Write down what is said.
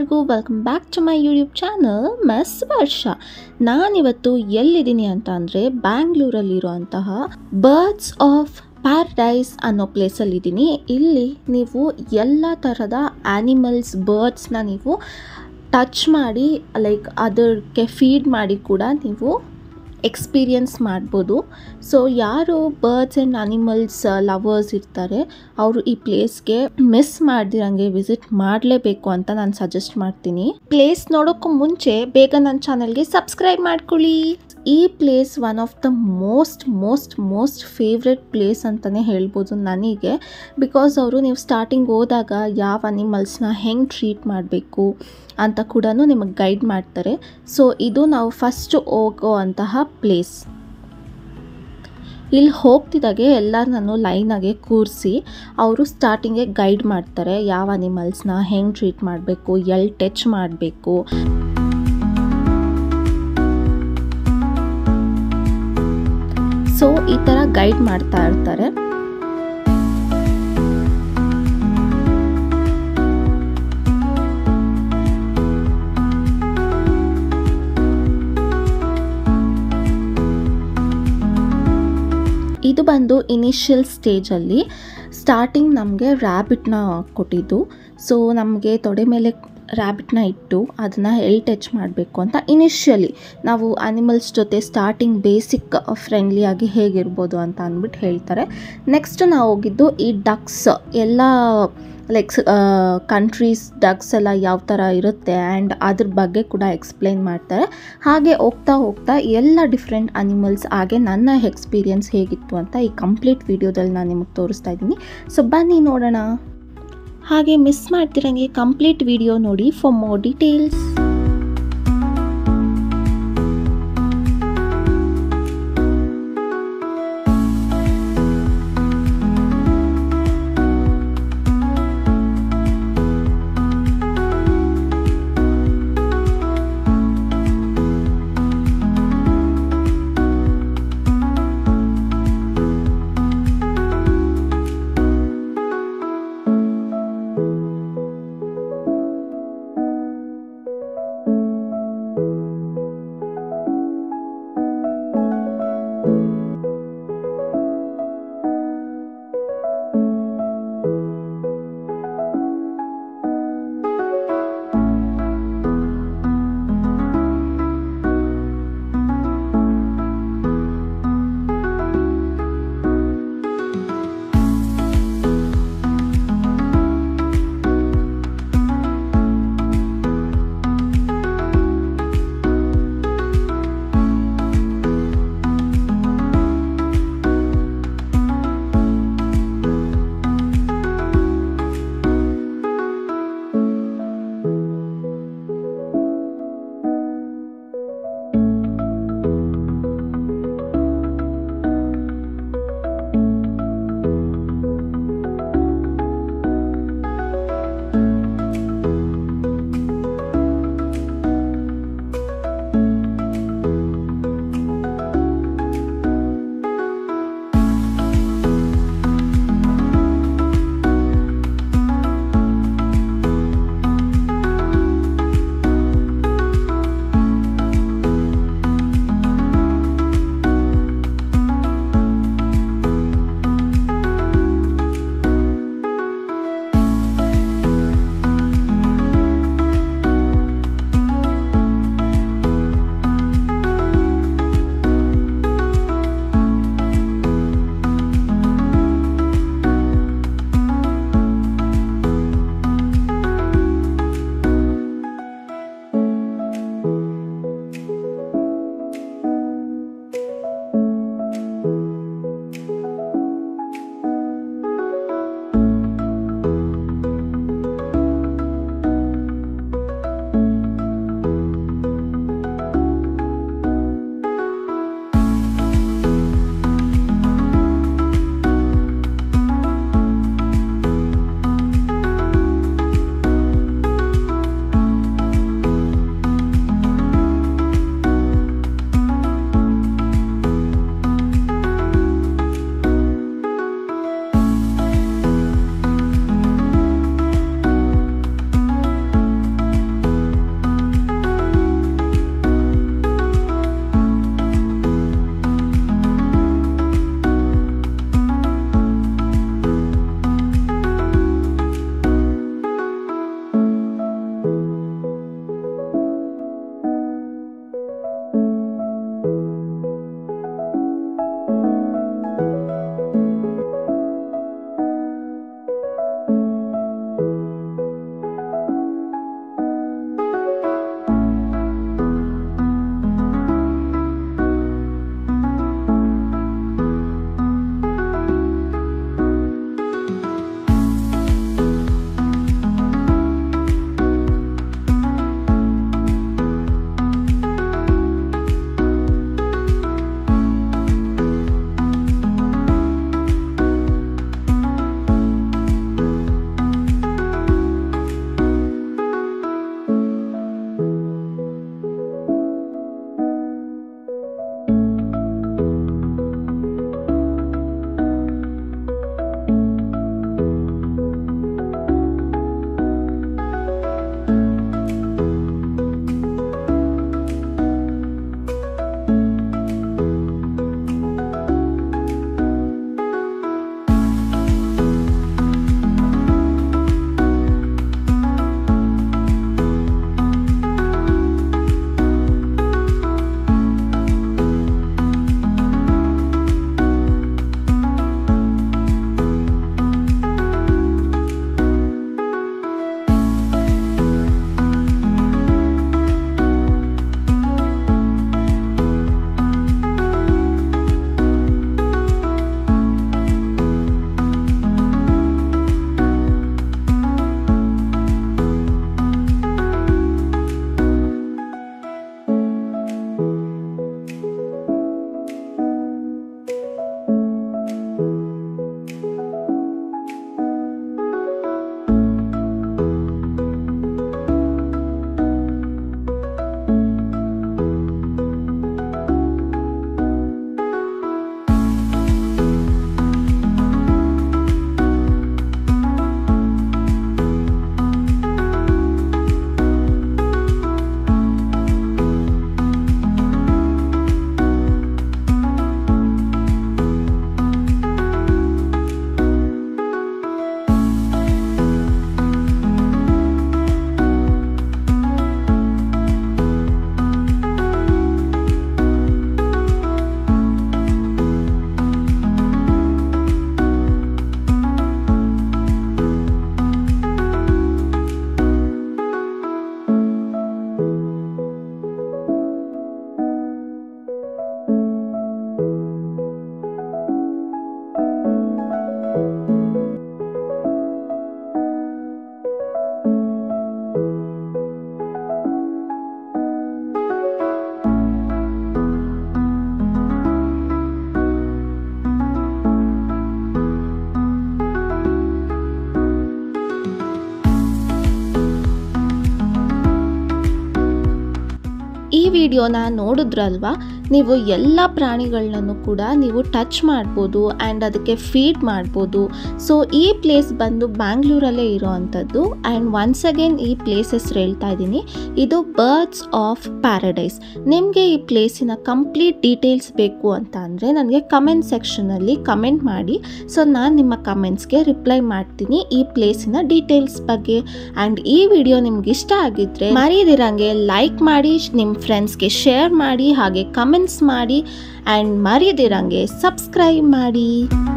ಎಲ್ಲರಿಗೂ welcome back to my YouTube channel miss Varsha. ನಾನಿವತ್ತು ಎಲ್ಲಿದ್ದೀನಿ ಅಂತ ಅಂದರೆ ಬ್ಯಾಂಗ್ಳೂರಲ್ಲಿರುವಂತಹ ಬರ್ಡ್ಸ್ ಆಫ್ ಪ್ಯಾರಡೈಸ್ ಅನ್ನೋ ಪ್ಲೇಸಲ್ಲಿದ್ದೀನಿ. ಇಲ್ಲಿ ನೀವು ಎಲ್ಲ ಥರದ ಆ್ಯನಿಮಲ್ಸ್ ಬರ್ಡ್ಸ್ನ ನೀವು ಟಚ್ ಮಾಡಿ ಲೈಕ್ ಅದಕ್ಕೆ ಫೀಡ್ ಮಾಡಿ ಕೂಡ ನೀವು ಎಕ್ಸ್ಪೀರಿಯನ್ಸ್ ಮಾಡ್ಬೋದು. ಸೊ ಯಾರು ಬರ್ಡ್ಸ್ ಆ್ಯಂಡ್ ಅನಿಮಲ್ಸ್ ಲವರ್ಸ್ ಇರ್ತಾರೆ ಅವರು ಈ ಪ್ಲೇಸ್ಗೆ ಮಿಸ್ ಮಾಡ್ದಿರಂಗೆ ವಿಸಿಟ್ ಮಾಡಲೇಬೇಕು ಅಂತ ನಾನು ಸಜೆಸ್ಟ್ ಮಾಡ್ತೀನಿ. ಪ್ಲೇಸ್ ನೋಡೋಕ್ಕೂ ಮುಂಚೆ ಬೇಗ ನನ್ನ ಚಾನಲ್ಗೆ ಸಬ್ಸ್ಕ್ರೈಬ್ ಮಾಡ್ಕೊಳ್ಳಿ. ಈ place one of the most favourite place ಅಂತಲೇ ಹೇಳ್ಬೋದು ನನಗೆ. ಬಿಕಾಸ್ ಅವರು ನೀವು ಸ್ಟಾರ್ಟಿಂಗ್ ಹೋದಾಗ ಯಾವ ಅನಿಮಲ್ಸ್ನ ಹೆಂಗೆ ಟ್ರೀಟ್ ಮಾಡಬೇಕು ಅಂತ ಕೂಡ ನಿಮಗೆ ಗೈಡ್ ಮಾಡ್ತಾರೆ. ಸೊ ಇದು ನಾವು ಫಸ್ಟ್ ಹೋಗೋ ಅಂತಹ ಪ್ಲೇಸ್. ಇಲ್ಲಿ ಹೋಗ್ತಿದ್ದಾಗೆ ಎಲ್ಲರನ್ನೂ ಲೈನಾಗೆ ಕೂರಿಸಿ ಅವರು ಸ್ಟಾರ್ಟಿಂಗೇ ಗೈಡ್ ಮಾಡ್ತಾರೆ ಯಾವ ಅನಿಮಲ್ಸ್ನ ಹೆಂಗೆ ಟ್ರೀಟ್ ಮಾಡಬೇಕು, ಎಲ್ಲಿ ಟಚ್ ಮಾಡಬೇಕು. ಸೊ ಈ ಥರ ಗೈಡ್ ಮಾಡ್ತಾ ಇರ್ತಾರೆ. ಇದು ಬಂದು ಇನಿಷಿಯಲ್ ಸ್ಟೇಜಲ್ಲಿ ಸ್ಟಾರ್ಟಿಂಗ್ ನಮಗೆ ರ್ಯಾಬಿಟ್ನ ಕೊಟ್ಟಿದ್ದು. ಸೊ ನಮಗೆ ತೊಡೆ ಮೇಲೆ ರ್ಯಾಬಿಟ್ನ ಇಟ್ಟು ಅದನ್ನು ಎಲ್ಲಿ ಟಚ್ ಮಾಡಬೇಕು ಅಂತ ಇನಿಷಿಯಲಿ ನಾವು ಅನಿಮಲ್ಸ್ ಜೊತೆ ಸ್ಟಾರ್ಟಿಂಗ್ ಬೇಸಿಕ್ ಫ್ರೆಂಡ್ಲಿಯಾಗಿ ಹೇಗಿರ್ಬೋದು ಅಂತ ಅಂದ್ಬಿಟ್ಟು ಹೇಳ್ತಾರೆ. ನೆಕ್ಸ್ಟ್ ನಾವು ಹೋಗಿದ್ದು ಈ ಡಕ್ಸ್ ಎಲ್ಲ ಲೈಕ್ ಕಂಟ್ರೀಸ್ ಡಕ್ಸ್ ಎಲ್ಲ ಯಾವ ಥರ ಇರುತ್ತೆ ಆ್ಯಂಡ್ ಅದ್ರ ಬಗ್ಗೆ ಕೂಡ ಎಕ್ಸ್ಪ್ಲೈನ್ ಮಾಡ್ತಾರೆ. ಹಾಗೆ ಹೋಗ್ತಾ ಎಲ್ಲ ಡಿಫ್ರೆಂಟ್ ಅನಿಮಲ್ಸ್ ಹಾಗೆ ನನ್ನ ಎಕ್ಸ್ಪೀರಿಯನ್ಸ್ ಹೇಗಿತ್ತು ಅಂತ ಈ ಕಂಪ್ಲೀಟ್ ವಿಡಿಯೋದಲ್ಲಿ ನಾನು ನಿಮಗೆ ತೋರಿಸ್ತಾ ಇದ್ದೀನಿ. ಸೊ ಬನ್ನಿ ನೋಡೋಣ. ಹಾಗೆ ಮಿಸ್ ಮಾಡ್ತಿರಂಗೆ ಕಂಪ್ಲೀಟ್ ವಿಡಿಯೋ ನೋಡಿ ಫಾರ್ ಮೋರ್ ಡೀಟೇಲ್ಸ್. ವಿಡಿಯೋನ ನೋಡಿದ್ರಲ್ವಾ, ನೀವು ಎಲ್ಲ ಪ್ರಾಣಿಗಳನ್ನೂ ಕೂಡ ನೀವು ಟಚ್ ಮಾಡ್ಬೋದು ಆ್ಯಂಡ್ ಅದಕ್ಕೆ ಫೀಡ್ ಮಾಡ್ಬೋದು. ಸೊ ಈ ಪ್ಲೇಸ್ ಬಂದು ಬ್ಯಾಂಗ್ಳೂರಲ್ಲೇ ಇರೋ ಅಂಥದ್ದು. ಆ್ಯಂಡ್ ಒನ್ಸ್ ಅಗೇನ್ ಈ ಪ್ಲೇಸ್ ಹೆಸರು ಹೇಳ್ತಾ ಇದ್ದೀನಿ, ಇದು ಬರ್ಡ್ಸ್ ಆಫ್ ಪ್ಯಾರಡೈಸ್. ನಿಮಗೆ ಈ ಪ್ಲೇಸಿನ ಕಂಪ್ಲೀಟ್ ಡೀಟೇಲ್ಸ್ ಬೇಕು ಅಂತ ಅಂದರೆ ನನಗೆ ಕಮೆಂಟ್ ಸೆಕ್ಷನಲ್ಲಿ ಕಮೆಂಟ್ ಮಾಡಿ. ಸೊ ನಾನು ನಿಮ್ಮ ಕಮೆಂಟ್ಸ್ಗೆ ರಿಪ್ಲೈ ಮಾಡ್ತೀನಿ ಈ ಪ್ಲೇಸಿನ ಡೀಟೇಲ್ಸ್ ಬಗ್ಗೆ. ಆ್ಯಂಡ್ ಈ ವಿಡಿಯೋ ನಿಮ್ಗೆ ಇಷ್ಟ ಆಗಿದ್ರೆ ಮರೀದಿರಂಗೆ ಲೈಕ್ ಮಾಡಿ, ನಿಮ್ಮ ಫ್ರೆಂಡ್ಸ್ಗೆ ಶೇರ್ ಮಾಡಿ, ಹಾಗೆ ಕಮೆಂಟ್ಸ್ ಮಾಡಿ, ಆ್ಯಂಡ್ ಮರೀದಿರಂಗೆ ಸಬ್ಸ್ಕ್ರೈಬ್ ಮಾಡಿ.